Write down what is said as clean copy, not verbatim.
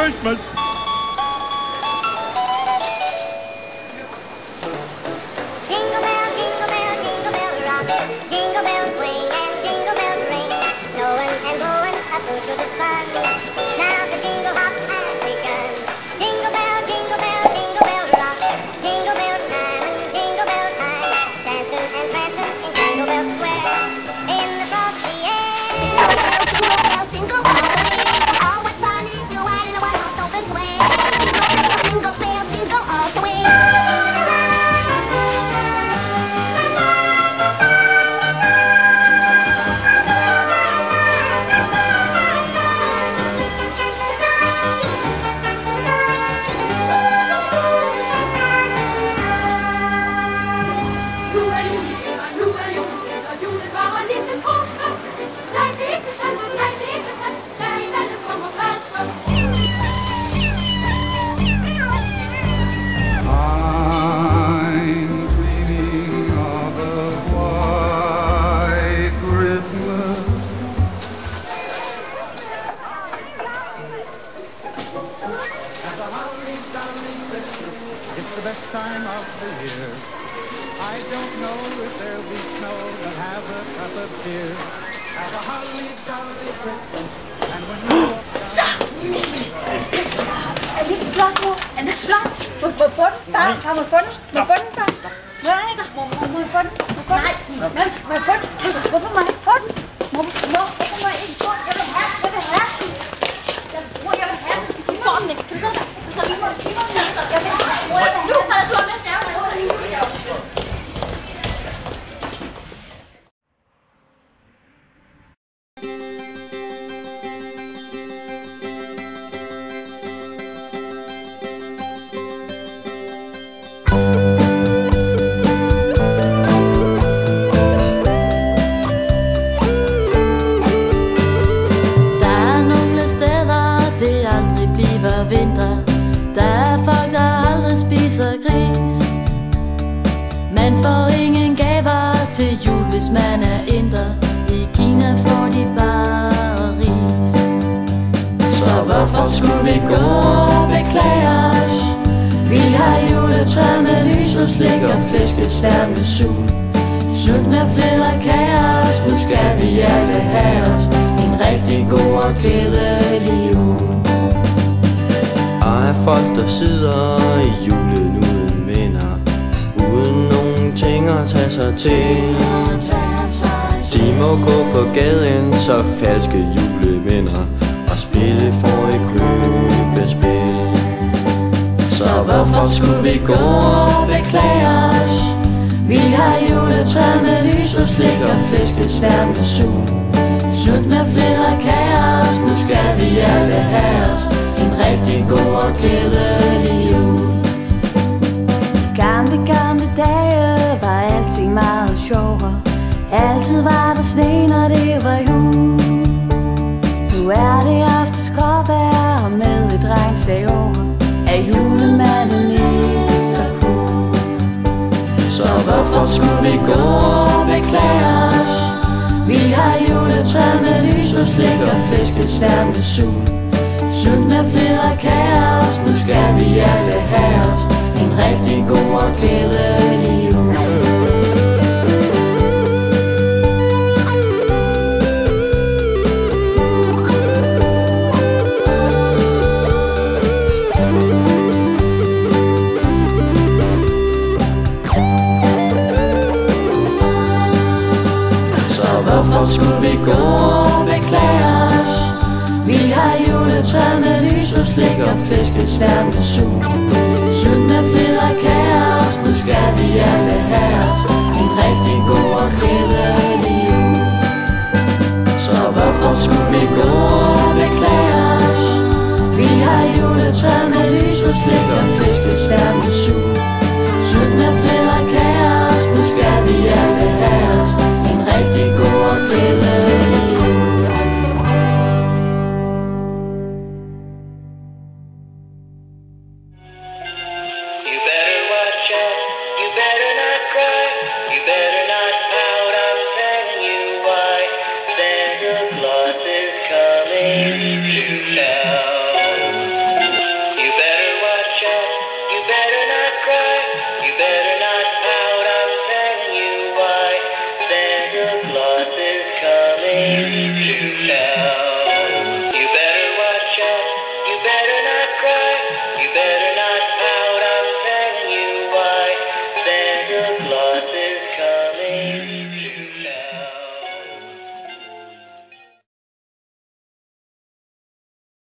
Christmas. Jingle bell, jingle bell, jingle bell rock. Jingle bells swing and jingle bells ring. Snowing and blowing up through the fun. Now the jingle hop has begun. Jingle bell, jingle bell, jingle bell rock. Jingle bell time and jingle bell time. Dancing and prancing in Jingle Bell Square. In the frosty air. Jingle bell, jingle bell ring. Oh, what fun is to ride in a one-horse open sleigh. Jingle bell, jingle all the way. It's the best time of the year. I don't know if there'll be snow, but have a cup of beer. Have a holly jolly Christmas, and when you walk Er det ikke flot, mor? Er det flot? Må få den, far? Kan man få den? Må få den, far? Nej, må få den? Nej, må få den? Hvorfor må jeg ikke få den? Hvorfor må jeg ikke få den? Jeg vil have den. Jeg vil have den. Vi får den ikke. Kan vi så? Vi må den. Jeg vil have den. Nu har jeg slået med snævn. Man får ingen gaver til jul, hvis man er inder. I Kina får de bare ris. Så hvorfor skulle vi gå og beklage os? Vi har juletræ med lys og slik og flæskestær med sul. Slut med flederkaos, nu skal vi alle have os en rigtig god og glædelig jul. Og er folk der sidder i julen uden minder, uden nogen ting at tage sig til. De må gå på gaden, så falske juleminder, og spille for et købespil. Så hvorfor skulle vi gå og beklage os? Vi har juletræ med lys og slik og flæskestær med sul. Slut med flederkaos, nu skal vi alle have os en rigtig god og glædelig jul. Gamle dage var alting meget sjovere. Altid var der sne, når det var jul. Nu er det aftenskråvejr med et regnslag over. Er julemanden lige så cool? Så hvorfor skulle vi gå og beklage os? Vi har juletræ med lys og slik og flæskestær med sul. Slut med flederkaos, nu skal vi alle have os en rigtig god og glædelig jul. Hvorfor skulle vi gå og beklage os? Vi har juletræ med lys og slik og flæskestær med sul. Slut med flederkaos, nu skal vi alle have